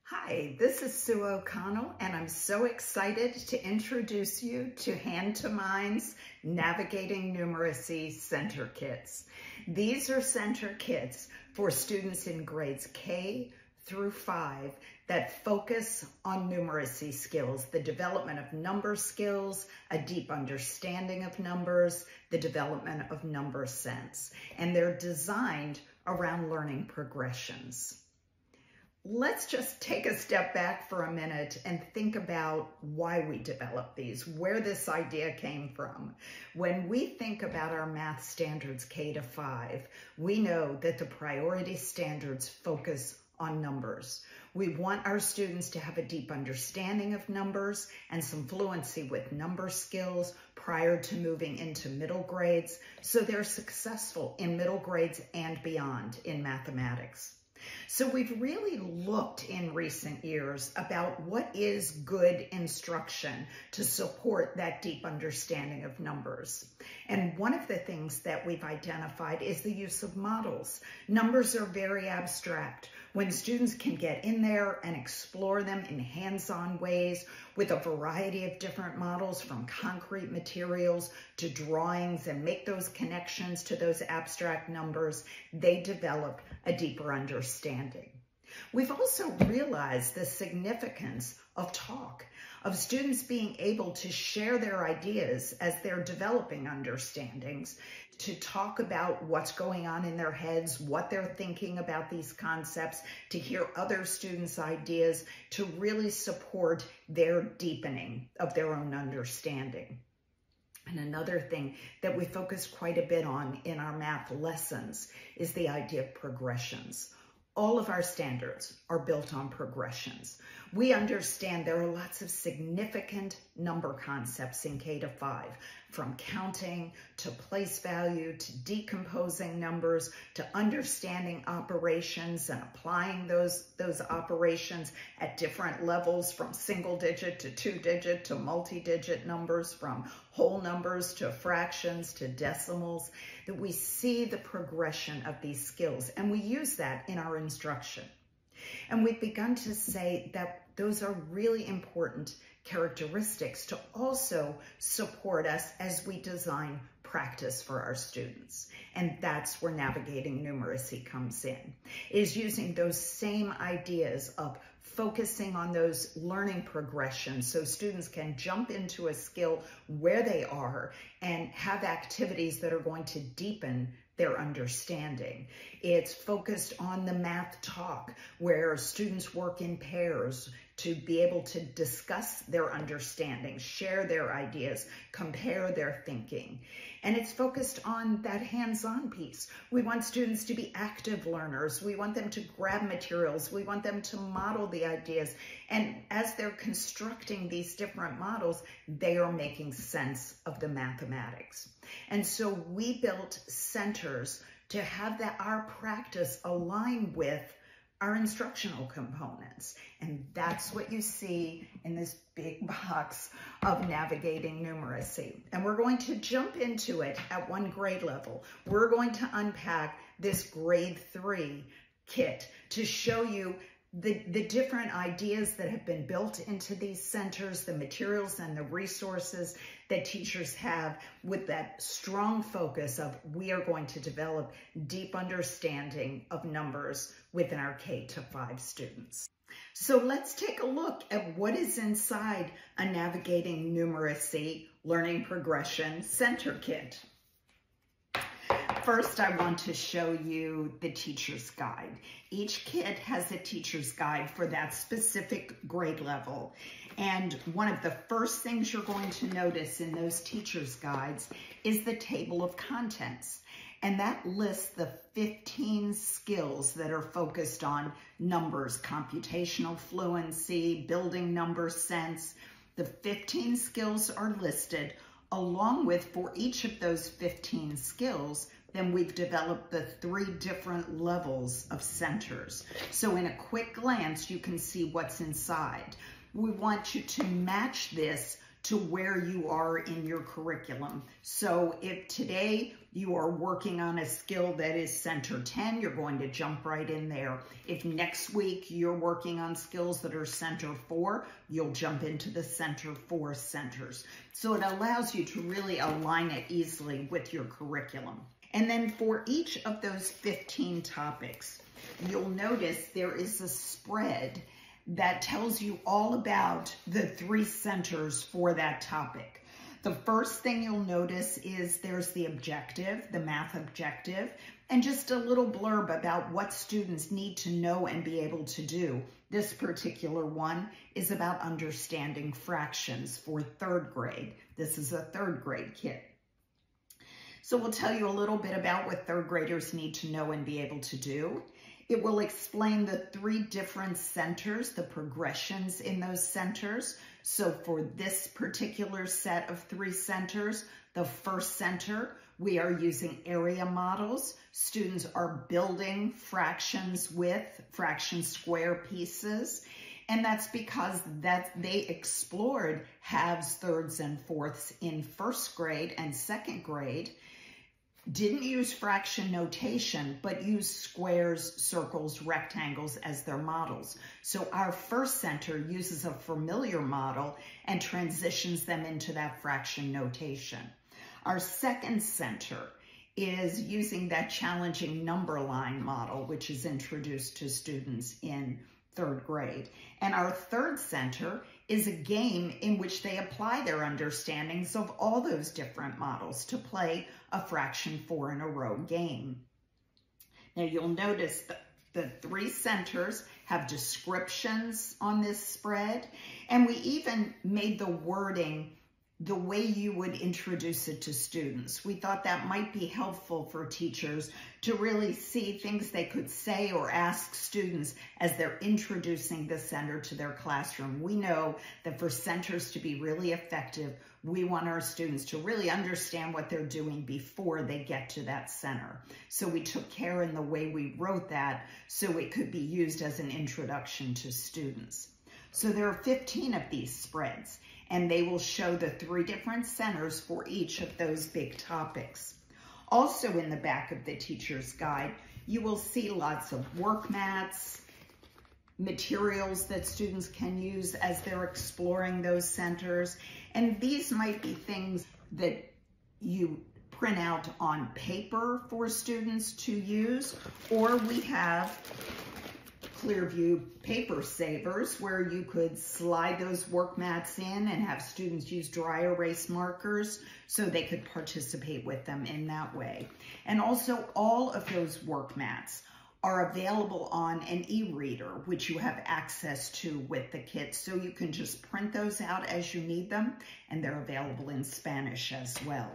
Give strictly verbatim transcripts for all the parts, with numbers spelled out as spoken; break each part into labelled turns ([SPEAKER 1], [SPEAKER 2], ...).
[SPEAKER 1] Hi, this is Sue O'Connell, and I'm so excited to introduce you to Hand to Mind's Navigating Numeracy Center Kits. These are center kits for students in grades K through five that focus on numeracy skills, the development of number skills, a deep understanding of numbers, the development of number sense, and they're designed around learning progressions. Let's just take a step back for a minute and think about why we developed these, where this idea came from. When we think about our math standards K to five, we know that the priority standards focus on numbers. We want our students to have a deep understanding of numbers and some fluency with number skills prior to moving into middle grades, so they're successful in middle grades and beyond in mathematics. So we've really looked in recent years about what is good instruction to support that deep understanding of numbers. And one of the things that we've identified is the use of models. Numbers are very abstract. When students can get in there and explore them in hands-on ways with a variety of different models, from concrete materials to drawings, and make those connections to those abstract numbers, they develop a deeper understanding. We've also realized the significance of talk, of students being able to share their ideas as they're developing understandings, to talk about what's going on in their heads, what they're thinking about these concepts, to hear other students' ideas, to really support their deepening of their own understanding. And another thing that we focus quite a bit on in our math lessons is the idea of progressions. All of our standards are built on progressions. We understand there are lots of significant number concepts in K to five, from counting to place value to decomposing numbers to understanding operations and applying those, those operations at different levels, from single digit to two digit to multi-digit numbers, from whole numbers to fractions to decimals, that we see the progression of these skills, and we use that in our instruction. And we've begun to say that those are really important characteristics to also support us as we design practice for our students. And that's where Navigating Numeracy comes in, is using those same ideas of focusing on those learning progressions so students can jump into a skill where they are and have activities that are going to deepen their understanding. It's focused on the math talk, where students work in pairs to be able to discuss their understanding, share their ideas, compare their thinking. And it's focused on that hands-on piece. We want students to be active learners. We want them to grab materials. We want them to model the ideas. And as they're constructing these different models, they are making sense of the mathematics. And so we built centers to have that our practice align with our instructional components. And that's what you see in this big box of Navigating Numeracy. And we're going to jump into it at one grade level. We're going to unpack this grade three kit to show you the, the different ideas that have been built into these centers, the materials and the resources that teachers have, with that strong focus of we are going to develop deep understanding of numbers within our K to five students. So let's take a look at what is inside a Navigating Numeracy Learning Progression Center Kit. First, I want to show you the teacher's guide. Each kit has a teacher's guide for that specific grade level. And one of the first things you're going to notice in those teacher's guides is the table of contents. And that lists the fifteen skills that are focused on numbers, computational fluency, building number sense. The fifteen skills are listed, along with, for each of those fifteen skills, then we've developed the three different levels of centers. So in a quick glance, you can see what's inside. We want you to match this to where you are in your curriculum. So if today you are working on a skill that is center ten, you're going to jump right in there. If next week you're working on skills that are center four, you'll jump into the center four centers. So it allows you to really align it easily with your curriculum. And then for each of those fifteen topics, you'll notice there is a spread that tells you all about the three centers for that topic. The first thing you'll notice is there's the objective, the math objective, and just a little blurb about what students need to know and be able to do. This particular one is about understanding fractions for third grade. This is a third grade kit. So we'll tell you a little bit about what third graders need to know and be able to do. It will explain the three different centers, the progressions in those centers. So for this particular set of three centers, the first center, we are using area models. Students are building fractions with fraction square pieces. And that's because that they explored halves, thirds, and fourths in first grade and second grade. Didn't use fraction notation, but used squares, circles, rectangles as their models. So our first center uses a familiar model and transitions them into that fraction notation. Our second center is using that challenging number line model, which is introduced to students in third grade. And our third center is a game in which they apply their understandings of all those different models to play a fraction four in a row game. Now you'll notice that the three centers have descriptions on this spread, and we even made the wording the way you would introduce it to students. We thought that might be helpful for teachers to really see things they could say or ask students as they're introducing the center to their classroom. We know that for centers to be really effective, we want our students to really understand what they're doing before they get to that center. So we took care in the way we wrote that so it could be used as an introduction to students. So there are fifteen of these spreads, and they will show the three different centers for each of those big topics. Also in the back of the teacher's guide, you will see lots of work mats, materials that students can use as they're exploring those centers. And these might be things that you print out on paper for students to use, or we have Clearview paper savers where you could slide those work mats in and have students use dry erase markers so they could participate with them in that way. And also all of those work mats are available on an e-reader, which you have access to with the kit. So you can just print those out as you need them, and they're available in Spanish as well.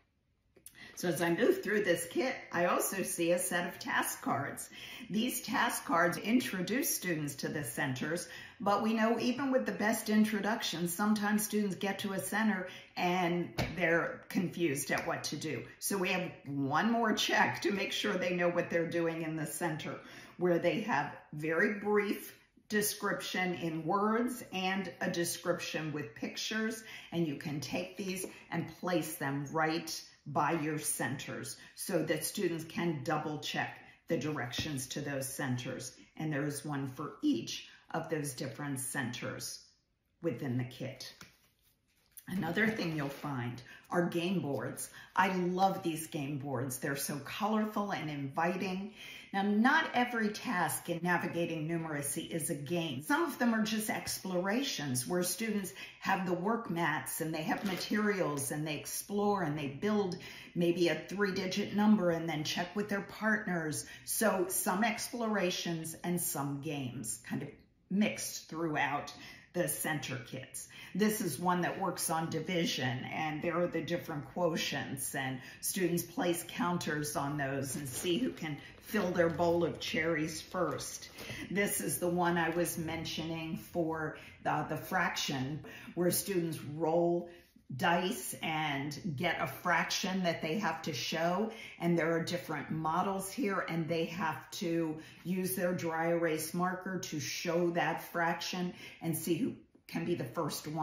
[SPEAKER 1] So as I move through this kit, I also see a set of task cards. These task cards introduce students to the centers, but we know even with the best introductions, sometimes students get to a center and they're confused at what to do. So we have one more check to make sure they know what they're doing in the center, where they have very brief description in words and a description with pictures, and you can take these and place them right by your centers so that students can double check the directions to those centers. And there is one for each of those different centers within the kit. Another thing you'll find are game boards. I love these game boards. They're so colorful and inviting. Now, not every task in navigating numeracy is a game. Some of them are just explorations where students have the work mats and they have materials and they explore and they build maybe a three-digit number and then check with their partners. So some explorations and some games kind of mixed throughout the center kits. This is one that works on division, and there are the different quotients, and students place counters on those and see who can fill their bowl of cherries first. This is the one I was mentioning for the, the fraction, where students roll dice and get a fraction that they have to show, and there are different models here, and they have to use their dry erase marker to show that fraction and see who can be the first one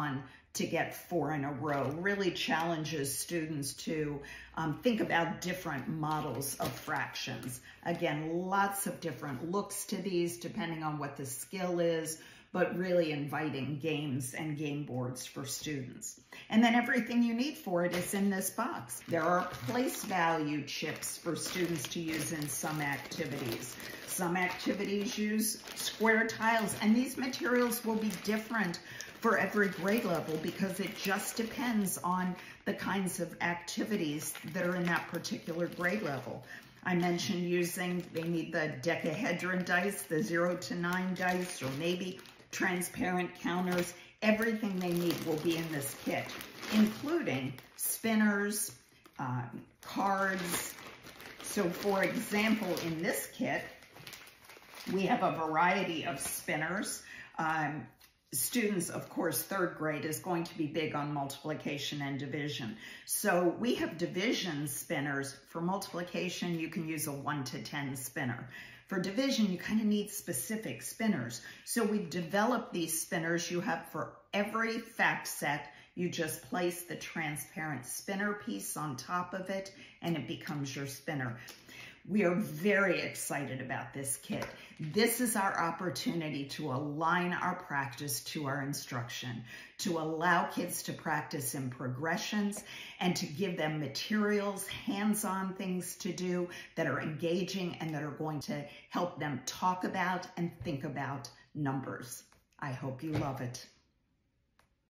[SPEAKER 1] to get four in a row. Really challenges students to um, think about different models of fractions. Again, lots of different looks to these depending on what the skill is, but really inviting games and game boards for students. And then everything you need for it is in this box. There are place value chips for students to use in some activities. Some activities use square tiles, and these materials will be different for every grade level because it just depends on the kinds of activities that are in that particular grade level. I mentioned using, they need the decahedron dice, the zero to nine dice, or maybe transparent counters. Everything they need will be in this kit, including spinners, uh, cards. So for example, in this kit, we have a variety of spinners. Um, Students, of course, third grade is going to be big on multiplication and division. So we have division spinners. For multiplication, you can use a one to ten spinner. For division, you kind of need specific spinners. So we've developed these spinners you have for every fact set. You just place the transparent spinner piece on top of it, and it becomes your spinner. We are very excited about this kit. This is our opportunity to align our practice to our instruction, to allow kids to practice in progressions and to give them materials, hands-on things to do that are engaging and that are going to help them talk about and think about numbers. I hope you love it.